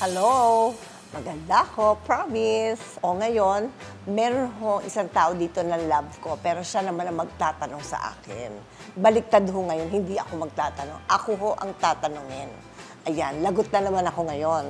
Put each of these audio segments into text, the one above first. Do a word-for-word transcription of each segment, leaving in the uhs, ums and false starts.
Hello! Maganda ko, promise. O ngayon, meron ho isang tao dito na love ko, pero siya naman ang magtatanong sa akin. Baliktad ho ngayon, hindi ako magtatanong. Ako ho ang tatanungin. Ayan, lagot na naman ako ngayon.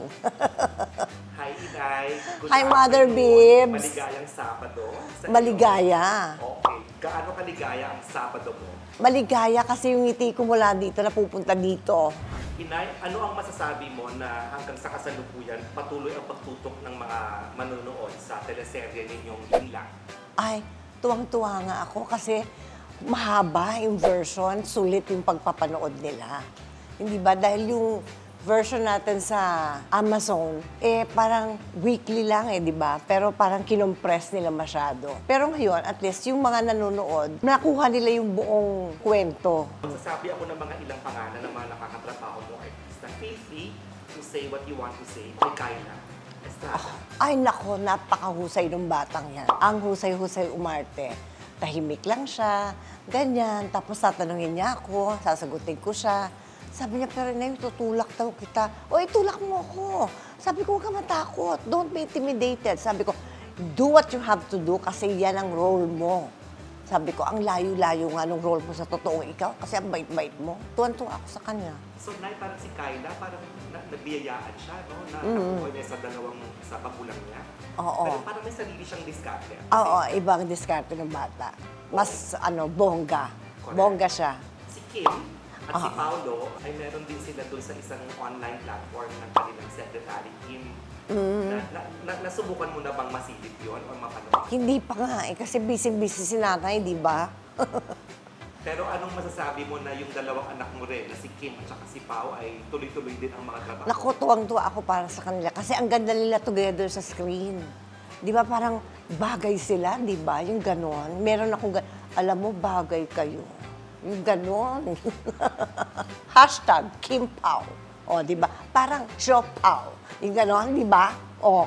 Hi, Inay. Good Hi, Mother afternoon. Bibs. Maligayang Sabado. sa iyo. Maligaya. Okay. Gaano kaligaya ang Sabado mo? Maligaya kasi yung ngiti ko mula dito na pupunta dito. Inay, ano ang masasabi mo na hanggang sa kasalukuyan patuloy ang pagtutok ng mga manonood sa teleserye ninyong Yun Lang? Ay, tuwang-tuwa nga ako kasi mahaba yung version, sulit yung pagpapanood nila. Hindi ba? Dahil yung version natin sa Amazon, eh parang weekly lang eh, di ba? Pero parang kinompress nila masyado. Pero ngayon, at least yung mga nanonood, nakuha nila yung buong kwento. Magsasabi ako ng mga ilang pangalan ng mga nakakatrabaho mo artista. Feel free to say what you want to say. Kay Kyla Estrada. Ay nako, napakahusay ng batang yan. Ang husay-husay umarte. Tahimik lang siya, ganyan. Tapos tatanungin niya ako, sasagutin ko siya. Sabi niya, pero Inay, tutulak daw kita. O, itulak mo ako. Sabi ko, huwag ka matakot. Don't be intimidated. Sabi ko, do what you have to do kasi yan ang role mo. Sabi ko, ang layo-layo nga ng role mo sa totoong ikaw kasi ang bait-bait mo. Tuwan-tuwa ako sa kanya. So, Nay, parang si Kyla, parang na, nagbiyayaan siya, no? Na Mm. nakuha niya sa dalawang, sa pagulang niya. Oo. Pero parang may sarili siyang diskarte. Oo, ibang diskarte ng bata. Mas, ano, bongga. Correct. Bongga siya. Si Kim at si Ah. Paolo ay meron din sila doon sa isang online platform ng kanilang secretary, Kim. Mm. Na, na, na, nasubukan mo na bang masilip yun o mapanood? Hindi pa nga eh, kasi busy-busy si nanay, di ba? Pero anong masasabi mo na yung dalawang anak mo rin, na si Kim at saka si Pao, ay tuloy-tuloy din ang mga trabaho? Naku, tuwang-tuwa ako para sa kanila. Kasi ang ganda nila together sa screen. Di ba parang bagay sila, di ba? Yung ganon. Meron akong, ga- alam mo, bagay kayo. Yung ganon. Hashtag Kim Pao. O, di ba? Parang Show Pao. Yung ganon, di ba? O.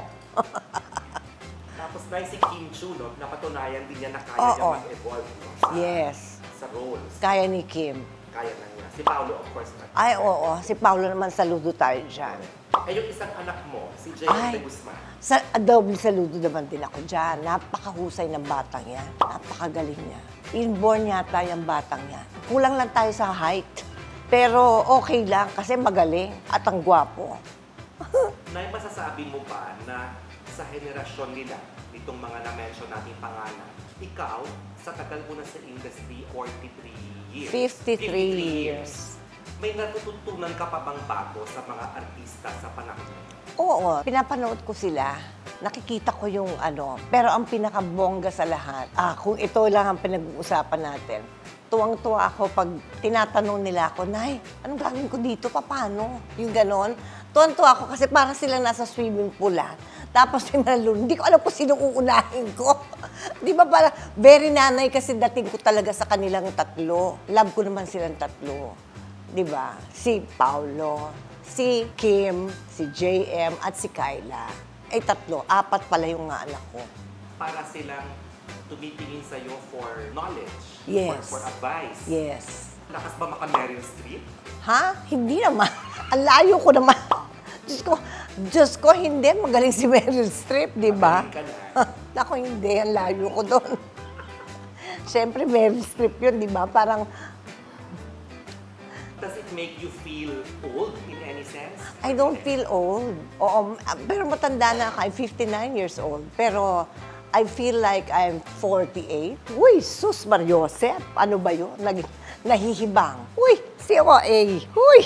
Tapos na si Kim Chu, no? Napatunayan din niya na kaya niya Oo. mag-evolve, no? Sa, Yes. sa roles. Kaya ni Kim. Kaya na niya. Si Paolo, of course, not. Ay, oo. Si Paolo naman, saludo tayo dyan. Eh, yung isang anak mo, si Jay Ay. De Guzman. Sa double saludo naman din ako dyan. Napakahusay ng batang yan. Napakagaling niya. Inborn yata yung batang yan. Kulang lang tayo sa height. Pero okay lang kasi magaling at ang gwapo. Nay, masasabi mo ba na sa henerasyon nila, itong mga na-mention nating pangalan, ikaw, sa tagal mo na sa industry, forty-three years. fifty-three years. May natututunan ka pa bang bago sa mga artista sa panahon mo? Oo, pinapanood ko sila. Nakikita ko yung ano. Pero ang pinakabongga sa lahat, ah, kung ito lang ang pinag-uusapan natin, tuwang-tuwa ako pag tinatanong nila ako, Nay, anong gagawin ko dito? Paano? Yung ganon. Tuwang-tuwa ako kasi parang silang nasa swimming pool lang. Tapos may malulun. Hindi ko alam kung sino uunahin ko. Di ba parang very nanay kasi dating ko talaga sa kanilang tatlo. Love ko naman silang tatlo. Di ba? Si Paolo, si Kim, si J M, at si Kyla. Ay tatlo, apat pala yung nga anak ko. Para silang tumitingin sa'yo for knowledge, Yes. for, for advice. Yes. Lakas ba maka Meryl Streep? Ha? Hindi naman. Ang layo ko naman. Diyos ko, Diyos ko, hindi. Magaling si Meryl Streep, di ba? Magaling ka na. Ako hindi. Ang layo ko doon. Siyempre, Meryl Streep yun, di ba? Parang, Does it make you feel old in any sense? I don't feel old. Oo, pero matanda na ako. I'm fifty-nine years old. Pero I feel like I'm forty-eight. Uy, sus Mariosep. Ano ba yun? Nag, nahihibang. Uy, C O A. Uy!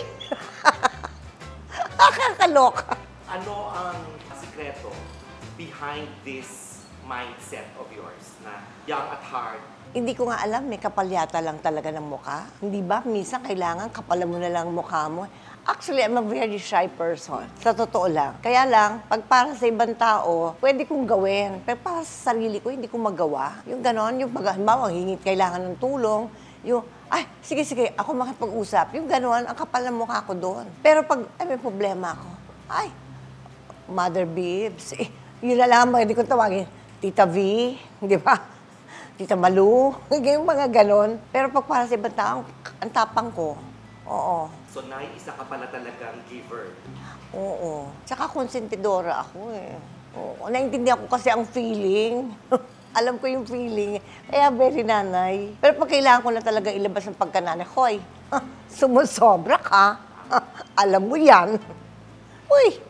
Nakakaloka. Ano ang sikreto behind this mindset of yours na young at heart? Hindi ko nga alam, may kapalyata lang talaga ng mukha. Hindi ba? Minsan kailangan kapalan mo na lang ang mukha mo. Actually, I'm a very shy person. Sa totoo lang. Kaya lang, pag para sa ibang tao, pwede kong gawin. Pero para sa sarili ko, hindi ko magawa. Yung ganon, yung pag, halimbawa, hingit kailangan ng tulong, yung, ay, sige, sige, ako makipag-usap. Yung ganon, ang kapal ng mukha ko doon. Pero pag, ay, may problema ako. Ay, Mother Bibs, eh, yun na lang, hindi ko tawagin, Tita V, di ba? Tita Malu, yung mga ganon. Pero pag para sa ibang tao, ang tapang ko. Oo. So, Nay, isa ka pala talagang giver. Oo. Tsaka konsentidora ako eh. Oo. Naintindihan ko kasi ang feeling. Alam ko yung feeling. Kaya very nanay. Pero pag kailangan ko na talaga ilabas ng pagkananay, hoy, sumusobra ka. Alam mo yan. Uy!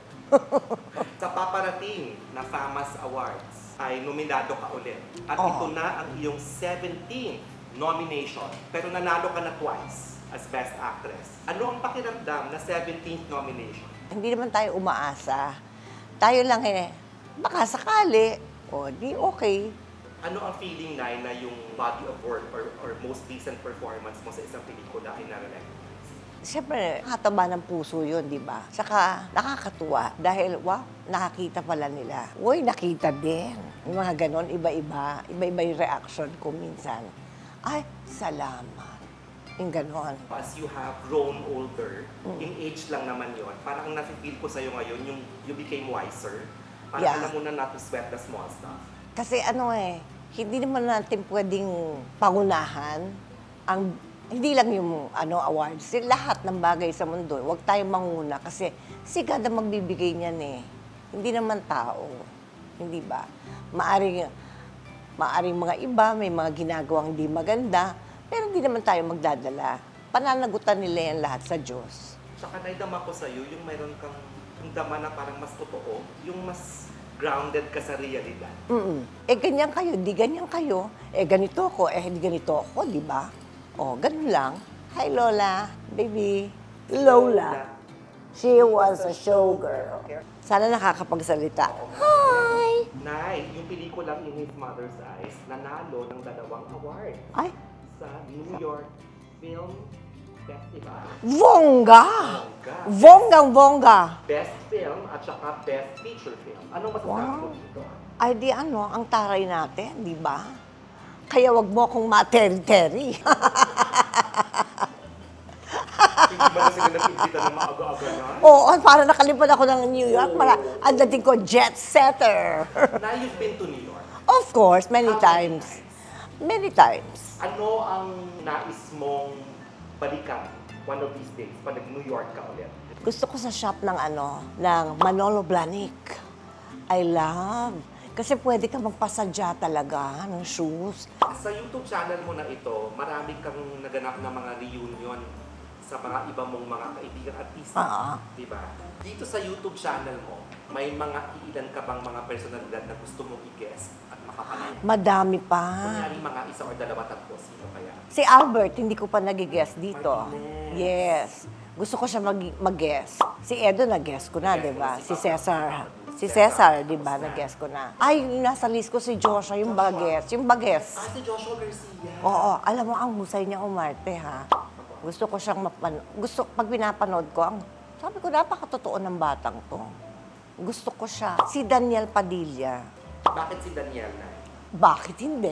Sa paparating na FAMAS Awards ay nominado ka ulit. At Oo. ito na ang iyong seventeenth nomination. Pero nanalo ka na twice as Best Actress. Ano ang pakiramdam na seventeenth nomination? Hindi naman tayo umaasa. Tayo lang eh, baka sakali. O, di okay. Ano ang feeling, Nay, na yung body of work or, or most recent performance mo sa isang pelikula ay na-recognize? Siyempre, nakataba ng puso yun, di ba? Saka nakakatuwa dahil, wow, nakakita pala nila. Uy, nakita din. Yung mga ganon, iba-iba. Iba-iba yung reaction ko minsan. Ay, salamat. Yung ganon. As you have grown older, in age lang naman yon, parang ang nafe-feel ko sa'yo ngayon, yung you became wiser. Parang Yeah. alam mo na not to sweat the small stuff. Kasi ano eh, hindi naman natin pwedeng pangunahan ang hindi lang yung ano awards, eh, lahat ng bagay sa mundo. Huwag tayong manguna kasi si God ang magbibigay niyan eh. Hindi naman tao. Hindi ba? Maaring, maaring mga iba, may mga ginagawang hindi maganda, pero hindi naman tayo magdadala. Pananagutan nila yan lahat sa Diyos. Tsaka naidama ko sa'yo, yung mayroon kang yung dama na parang mas totoo, yung mas grounded ka sa realidad. Mm-mm. Eh, ganyan kayo, di ganyan kayo. Eh, ganito ako, eh, di ganito ako, di ba? Oh, ganun lang. Hi, Lola. Baby. Lola. She was a showgirl. Sana nakakapagsalita. Hi! Nay, yung pelikulang In His Mother's Eyes, nanalo ng dalawang award Ay, sa New York Film Festival. Vongga! Bongga. Vonggang-vongga. Best Film at saka Best Feature Film. Anong masasabi Wow. mo dito? Ay, di ano, ang taray natin, di ba? Kaya wag mo akong materi-teri. Hindi ba na sila nag-imbita na maaga-aga na? Oo, para nakalipad ako ng New York. Para, ang dating ko, jet setter. Na you've been to New York. Of course, many How many times. Many times. Ano ang nais mong balikan one of these days pag nag-New York ka ulit? Gusto ko sa shop ng ano, ng Manolo Blahnik. I love. Kasi pwede ka magpasadya talaga ng shoes. Sa YouTube channel mo na ito, marami kang naganap na mga reunion sa mga iba mong mga kaibigang artista. Ah. Diba? Dito sa YouTube channel mo, may mga iilan ka bang mga personalidad na gusto mong i-guest at makapanay? Madami pa. Kunyari mga isa or dalawa tatlo, sino kaya? Si Albert, hindi ko pa nag-guest dito. Martinez. Yes. Gusto ko siya mag- mag-guest. Si Edo nag-guest ko na, di ba? Si Cesar. Si Cesar, di ba? Nag-guest ko na. Ay, yung nasa list ko si Joshua, yung baguest. Yung baguest. Ah, si Joshua Garcia. Oo, alam mo, ang husay niya umarte, ha? Gusto ko siyang mapan... Gusto, pag pinapanood ko, ang... Sabi ko, napakatotoo ng batang to. Gusto ko siya. Si Daniel Padilla. Bakit si Daniel na? Bakit hindi?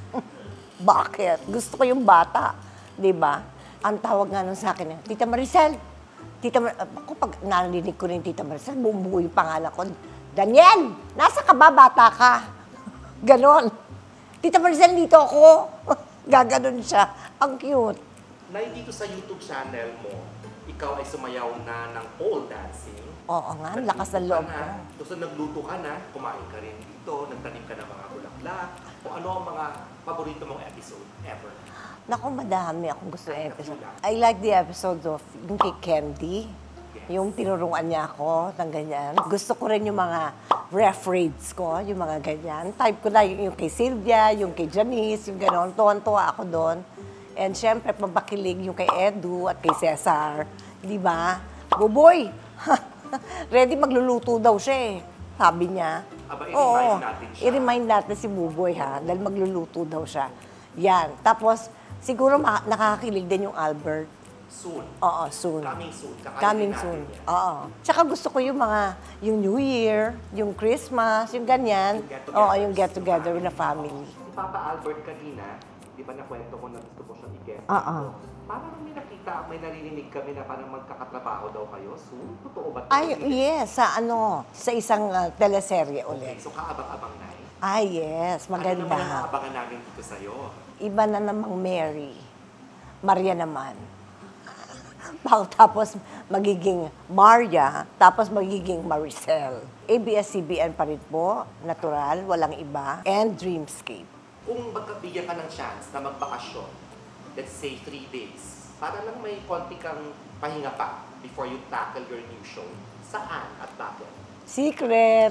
Bakit? Gusto ko yung bata. Di ba? Ang tawag nga nun sa akin, eh, Tita Maricel. Tita Mar... Ako, pag narinig ko na yung Tita Maricel, bumubuo yung pangalan ko. Daniel! Nasa ka ba? Bata ka? Ganon. Tita Maricel, dito ako. Gaganon siya. Ang cute. Nay, dito sa YouTube channel mo, ikaw ay sumayaw na ng pole dancing. Oo nga, ang lakas ng loob ko. Tapos nagluto ka na, kumain ka rin dito, nagtanim ka ng mga bulaklak. Kung ano ang mga paborito mong episode ever. Naku, madami akong gusto ng episode. I like the episode of yung kay Candy. Yung tinuruan niya ako ng ganyan. Gusto ko rin yung mga ref raids ko, yung mga ganyan. Type ko na yung, yung kay Sylvia, yung kay Janice, yung gano'n. Tuwan-tuwa ako doon. And syempre, pabakilig yung kay Edu at kay Cesar. Di ba? Buboy! Ready magluluto daw siya eh. Sabi niya. Aba, i-remind natin siya. I-remind natin si Buboy ha, dahil magluluto daw siya. Yan. Tapos, siguro ma- nakakakilig din yung Albert. Soon. Oo, soon. Coming soon. Kakainin Coming natin soon. yan. Oo. Tsaka gusto ko yung mga, yung New Year, yung Christmas, yung ganyan. Yung get-togethers. Oo, yung get-together with the family. Si Papa Albert kanina, di ba nakwento ko na gusto ko siyang i-guest? Oo. Parang may nakita, may narinig kami na parang magkakatrabaho daw kayo. So, totoo ba? Ay, yes, sa ano, sa isang uh, teleserye Okay, ulit. so kaabang-abang na eh. Ay, yes, Ano naman ang maganda. aabangan namin dito sa'yo? Iba na namang Mary. Maria naman. Tapos magiging Maria, tapos magiging Maricel. A B S C B N pa rin po, natural, walang iba, and Dreamscape. Kung magkabigyan ka ng chance na magbakasyon, let's say three days, para lang may konti kang pahinga pa before you tackle your new show, saan at bakit? Secret!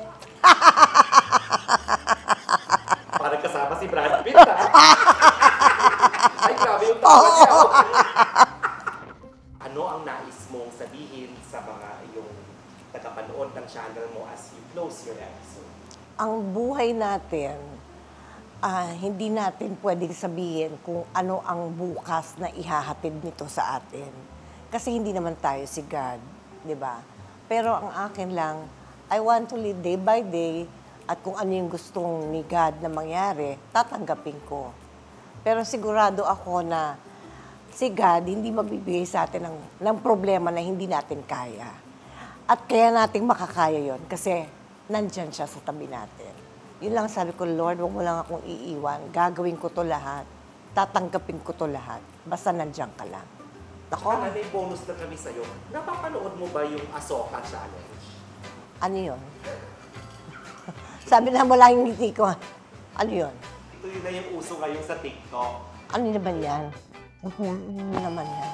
Para kasama si Brad Pitt, ha? Ay, grabe yung tawa niya. Ano ang nais mong sabihin sa mga yung tagapanood ng channel mo as you close your episode? Ang buhay natin, ah, hindi natin pwedeng sabihin kung ano ang bukas na ihahatid nito sa atin. Kasi hindi naman tayo si God, di ba? Pero ang akin lang, I want to live day by day at kung ano yung gustong ni God na mangyari, tatanggapin ko. Pero sigurado ako na si God hindi magbibigay sa atin ng, ng problema na hindi natin kaya. At kaya nating makakaya yon kasi nandyan siya sa tabi natin. Yun lang sabi ko, Lord, huwag mo lang akong iiwan. Gagawin ko to lahat. Tatanggapin ko to lahat. Basta nandyan ka lang. Ako, Saka may bonus na kami sa'yo. Napapanood mo ba yung Asoka Challenge? ano yun? Sabi na mo lang yung ngiti ko. Ano yun? Ito yun na yung uso ngayon sa TikTok. Ano naman yan? Ano naman yan?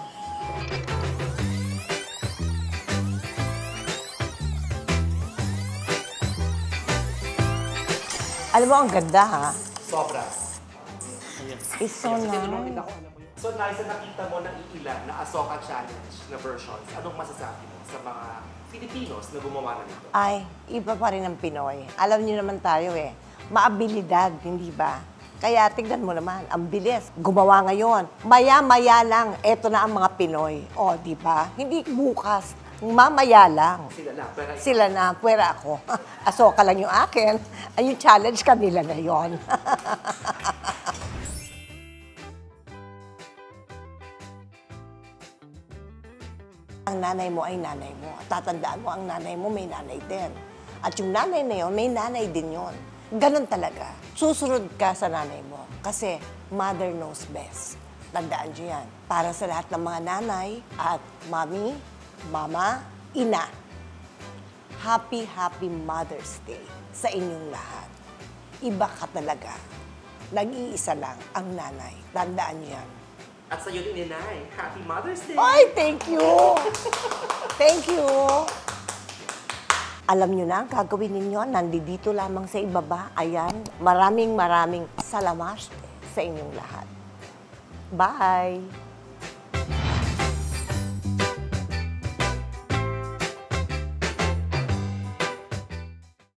Alam mo, ang ganda ha? Sobra. It's so Kasi nice. tinanong kita kung alam mo yun. So, nice na nakita mo ng iilan na Asoka Challenge na versions. Anong masasabi mo sa mga Filipinos na gumawa na nito? Ay, iba pa rin ang Pinoy. Alam niyo naman tayo eh. Maabilidad, hindi ba? Kaya tignan mo naman, ang bilis. Gumawa ngayon. Maya-maya lang, eto na ang mga Pinoy. O, di ba? Hindi bukas. Mamaya lang. Sila na. Pero Sila na, pwera ako. Asoka lang yung akin. Ay, yung challenge kanila na yon. Ang nanay mo ay nanay mo. Tatandaan mo, ang nanay mo may nanay din. At yung nanay na yun, may nanay din yun. Ganon talaga. Susunod ka sa nanay mo. Kasi mother knows best. Tandaan nyo yan. Para sa lahat ng mga nanay at mami, mama, ina. Happy, happy Mother's Day sa inyong lahat. Iba ka talaga. Nag-iisa lang ang nanay. Tandaan nyo yan. At sa'yo din, Inay. Happy Mother's Day! Ay, thank you! Thank you! Alam nyo na, gagawin ninyo, nandito lamang sa ibaba. Ayan, maraming maraming salamat sa inyong lahat. Bye!